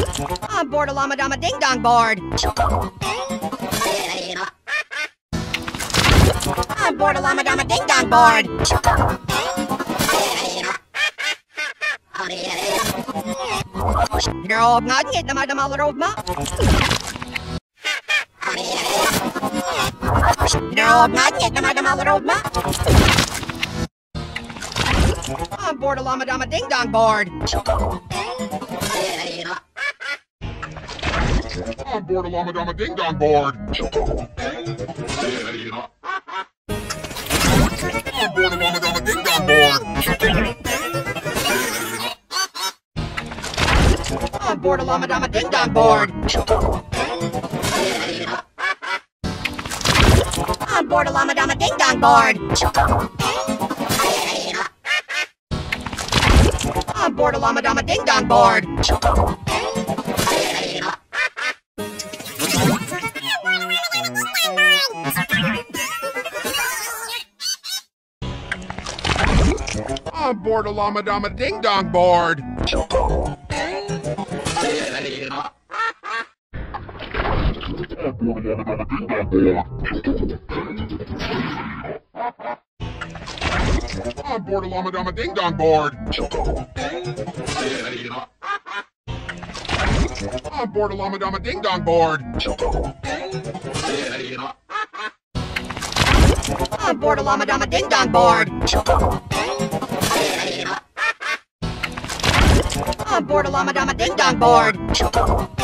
On board a llama dama ding dong board. On board a llama dama ding dong board. Grove nga ngit na madama larove ma. Grove nga ngit na madama larove ma. On board a llama dama ding dong board. On board a llama dama ding dong board. On board a llama dama ding dong board. On board a llama dama ding dong board. On board a llama dama ding dong board. On board a llama dama ding dong board. On board a llama dama ding dong board. On board a llama dama ding dong board. On board a llama dama ding dong board. On board a llama dama ding dong board. On board a llama dama ding dong board.